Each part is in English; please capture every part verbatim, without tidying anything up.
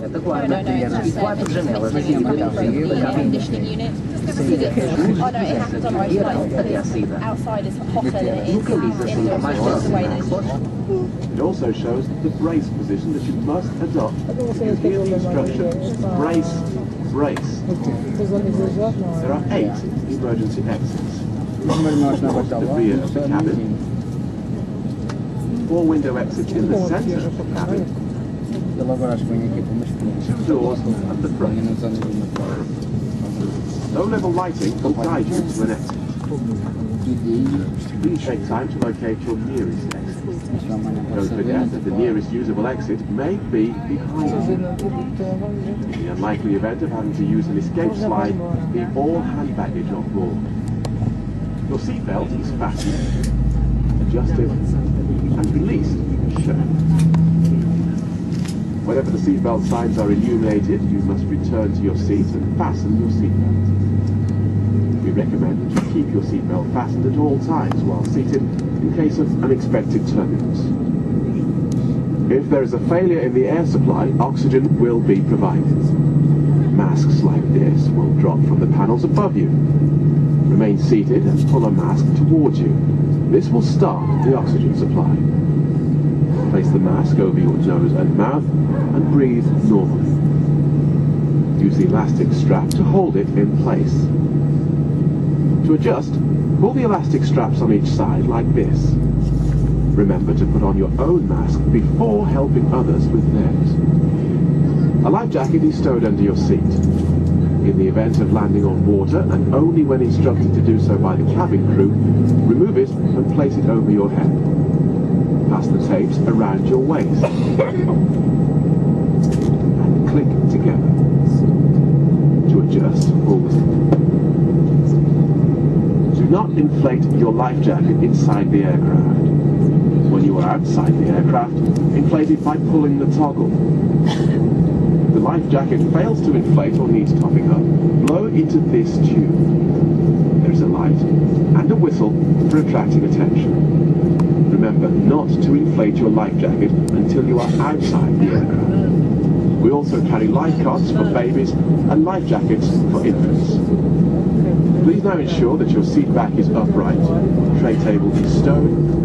Esta guarda e quatro janelas de independência da cabine. Até a saída. Localiza-se mais próximo. It also shows the brace position that you must adopt. You hear the instruction, brace, brace. There are eight emergency exits. The rear of the cabin. Four window exits in the centre of the cabin. Two doors at the front. Low-level lighting will guide you to an exit. Please take time to locate your nearest exit. Don't forget that the nearest usable exit may be behind you. In the unlikely event of having to use an escape slide, leave all hand baggage on board. Your seatbelt is fastened, adjusted, and released as shown. Whenever the seatbelt signs are illuminated, you must return to your seat and fasten your seatbelt. We recommend that you keep your seatbelt fastened at all times while seated in case of unexpected turbulence. If there is a failure in the air supply, oxygen will be provided. Masks like this will drop from the panels above you. Remain seated and pull a mask towards you. This will start the oxygen supply. Place the mask over your nose and mouth and breathe normally. Use the elastic strap to hold it in place. To adjust, pull the elastic straps on each side like this. Remember to put on your own mask before helping others with theirs. A life jacket is stowed under your seat. In the event of landing on water, and only when instructed to do so by the cabin crew, remove it and place it over your head. Pass the tapes around your waist. And click together. To adjust, pull the Do not inflate your life jacket inside the aircraft. When you are outside the aircraft, inflate it by pulling the toggle. If the life jacket fails to inflate or needs topping up, blow into this tube. There is a light and a whistle for attracting attention. Remember not to inflate your life jacket until you are outside the aircraft. We also carry life cots for babies and life jackets for infants. Please now ensure that your seat back is upright, tray table is stowed.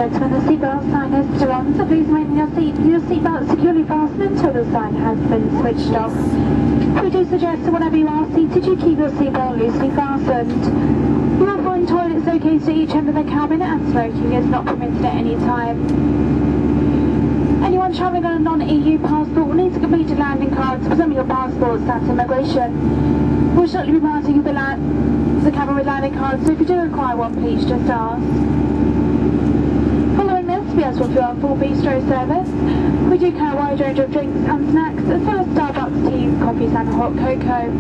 beds when the seatbelt sign is still on, so please remain in your seat with your seatbelt securely fastened until the sign has been switched off. We do suggest that whenever you are seated, you keep your seatbelt loosely fastened. You will find toilets located at each end of the cabin, and smoking is not permitted at any time. Anyone travelling on a non-E U passport will need to complete a landing card to present your passports at immigration. We'll shortly be parting the, la the cabin with landing cards, so if you do require one, please just ask. Following this, we ask for our full bistro service. We do carry a wide range of drinks and snacks, as well as Starbucks teas, coffees and hot cocoa.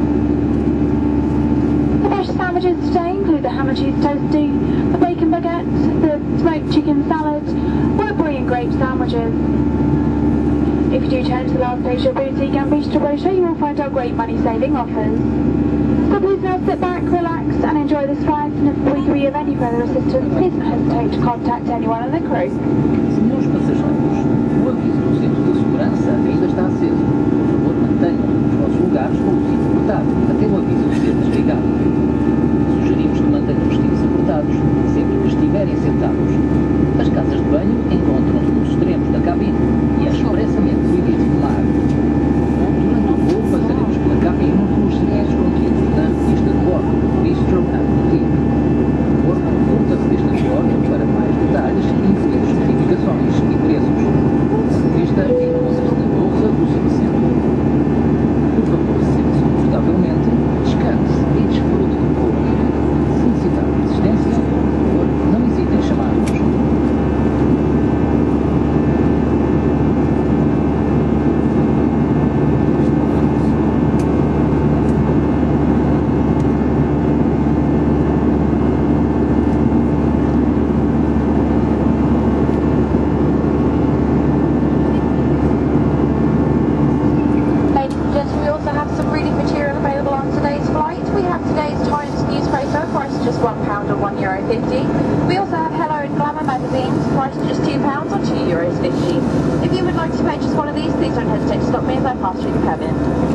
The fresh sandwiches today include the ham and cheese toasty, the bacon baguette, the smoked chicken salad, Woodbury and grape sandwiches. If you do turn to the last page of Boutique and Bistro brochure, you will find our great money-saving offers. So please now sit back, relax and enjoy this flight, and if we can be of any further assistance, please don't hesitate to contact anyone in the crew. Senhores passageiros, o aviso do cinto de segurança ainda está aceso. Por favor, mantenham os vossos lugares com o cinto apertado até o aviso esteja desligado. Sugerimos que mantenham os cintos apertados sempre que estiverem sentados. As casas de banho encontram-se nos extremos da cabine e é expressamente proibido fumar. Durante o voo passaremos pela cabine pelos serviços contidos na revista de bordo, Bistro and Boutique. Por favor, consulta-se deste bordo para mais detalhes, incluindo especificações e preços. A revista encontra-se na bolsa do subcentro. Por favor, sente-se confortavelmente, descanse e desfrute do voo. Se necessitar de assistência, por favor, não hesitem em chamar-nos. We also have Hello and Glamour magazines, priced at just two pounds or two euros fifty. If you would like to purchase one of these, please don't hesitate to stop me as I pass through the cabin.